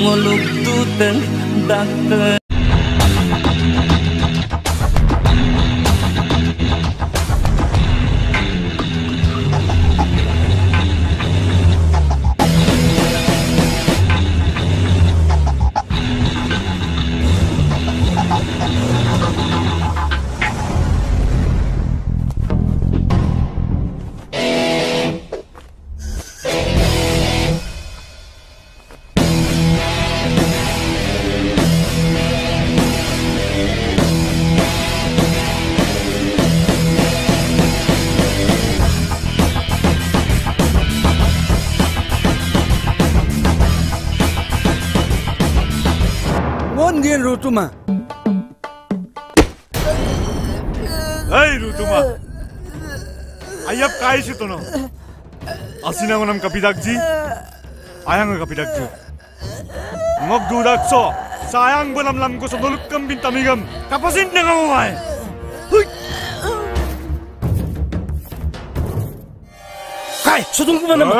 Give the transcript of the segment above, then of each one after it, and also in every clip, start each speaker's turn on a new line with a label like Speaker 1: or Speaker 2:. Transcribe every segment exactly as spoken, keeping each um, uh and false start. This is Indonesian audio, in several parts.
Speaker 1: ngolok tuteng dakter.
Speaker 2: Rutuma.
Speaker 3: Hey Rutuma. Ayap kai si tono. Asina ngonam kapidak ji. Ayang kapidak ji. Ngok dudak so. Sayang belam lam ko sebelum kambing tamigam. Kapasin dengan awai. Kai, sudah ke mana?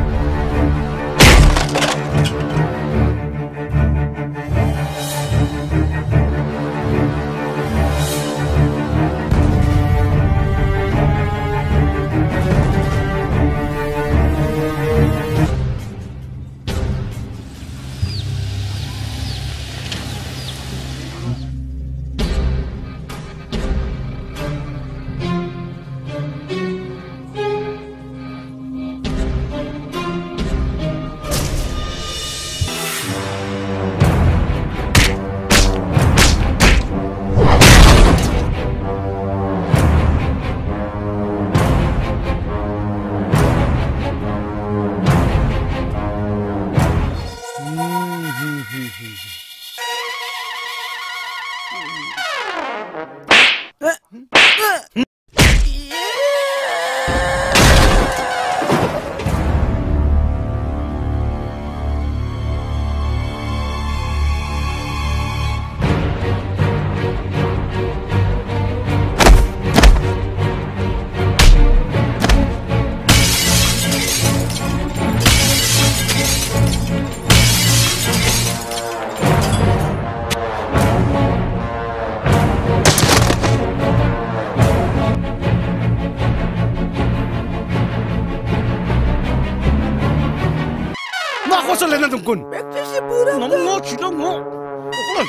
Speaker 3: Kun.
Speaker 2: Bektisi pura.
Speaker 3: Ngomong ngomong cina ngomong. Ngomong.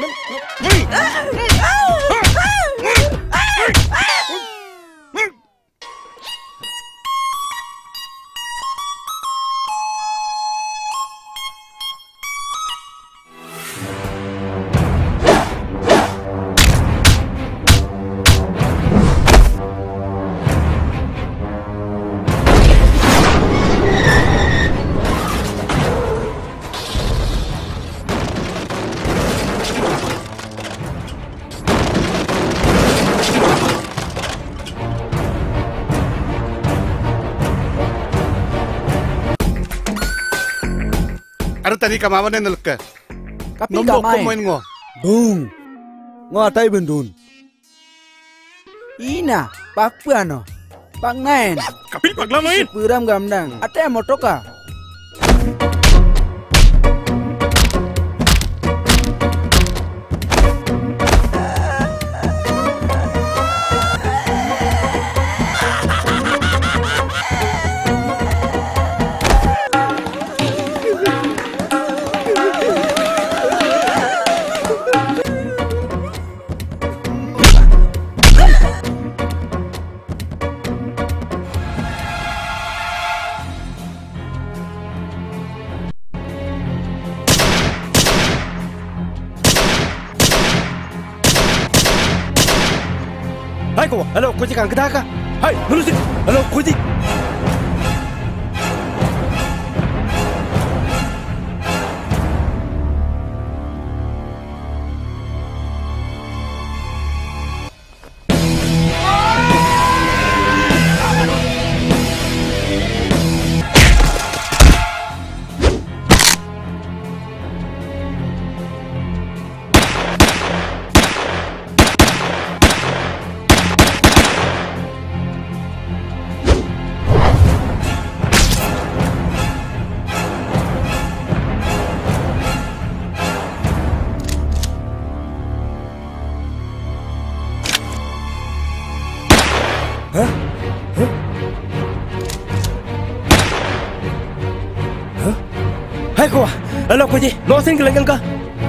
Speaker 2: Ano tadi kamawan na nalka?
Speaker 4: Kapi
Speaker 2: Nombok
Speaker 4: kamay.
Speaker 2: kumain ngo.
Speaker 4: Dung. Ngatay bendun. Ina, pakpu ano? Pangnain.
Speaker 3: Kapil paglamain.
Speaker 4: Puram gamdang. Ate motoka.
Speaker 2: Hai ko, hello, ko kang kedaka. Hai, lulusin. Hello, ko di. Hah? Hah? Hah? Hai ko, alo ko ji, no sing lang ka.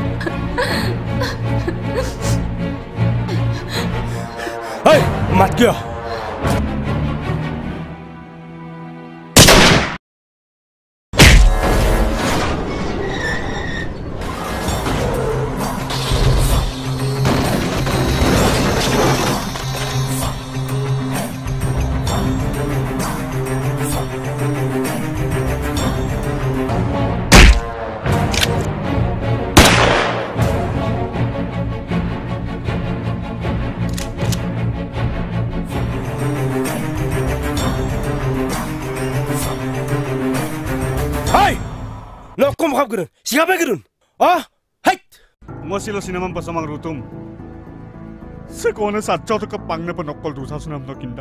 Speaker 2: Hai, mat kya. No, kom kap gerun. Siapa gerun? Ah, hai.
Speaker 3: Masih lo sinamam pasamang rutum. Sekolah satjau tu kepangnya penokol dosa sunam no kindak.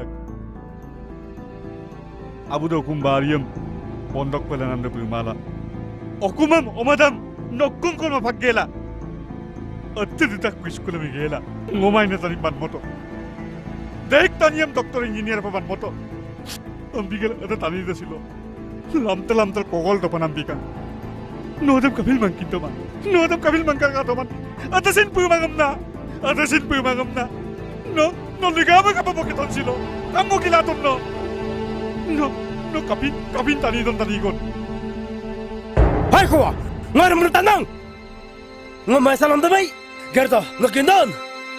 Speaker 3: Abu do kumbariam pondok pelanam de bumala. Okumam omadam nokung kon mapagela. Atte ditak kuiskula migela. Ngomai na tani ban moto. Dek taniam doktor engineer pa ban moto. Ambigel ada tani de silo. Lamtel lamtel kogol to panambikan. No adam kabil mangkin to man. No adam kabil mangkar ka to man. Atasin pu mangam na. Atasin pu mangam na. No, no ligama ka pa boketon silo. Kamu kilaton no. No, no kapin, kapin tani don tani gon.
Speaker 2: Hai ko, ngar mun tanang. Ngomai salam damai. Gerto, ngakindon.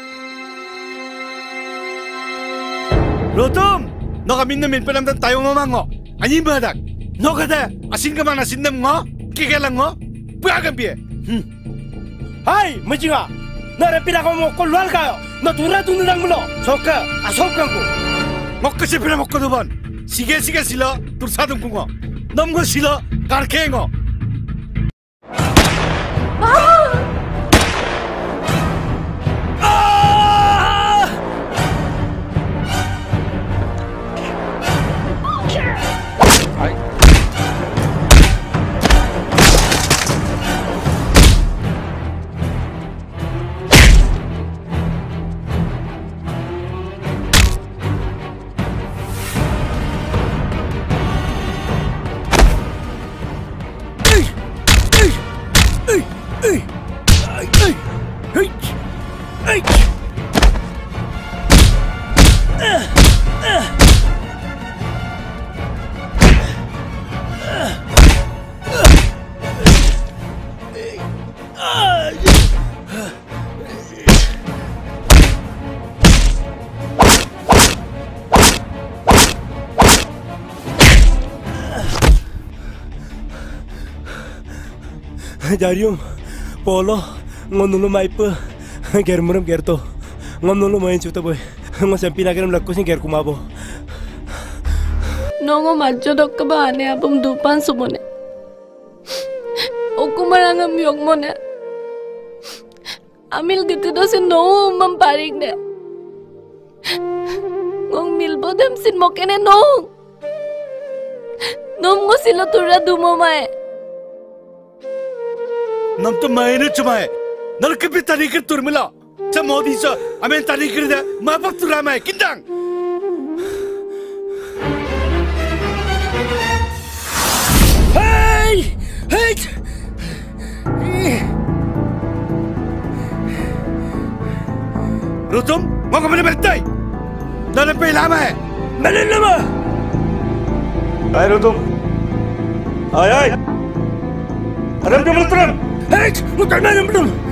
Speaker 5: Rotom, no kamin na min panam tan tayo mamango. Anyi badak. No kada, asin ka man asin nam ngo. Kikelang ngo. Puagan biye. Hmm.
Speaker 2: Hai, majinga. Nara pila ko mo kolwal kayo. Natura tunurang mo. Soka, asok ko.
Speaker 5: Mokka pila mokka doban. Sige sige sila tursadum ko ngo. Namgo sila karke ngo.
Speaker 2: Jarium, polo, ngonulu maipa, germuram gerto, ngonulu main cuta boy, ngosampina geram lakko sing ger kumabo.
Speaker 6: Nongo majo dok kabane abum dupan sumone. Oku marangam yok mone. Amil gitu dosin no mamparik de. Ngong milbo dem sin mokene no. Nom ngosilo tura dumo mae.
Speaker 5: Nam to maine chumae. Nal kapi tarikir turmila. Cha modi cha amen tarikir da ma pak turamae kindang.
Speaker 2: Hey! Hey!
Speaker 5: Rotom, mau kemana bertai? Nal pe lama hai.
Speaker 2: Melin lama.
Speaker 3: Hai Rotom. Hai hai. Adam jam teram.
Speaker 2: Hey! Bukan main belum.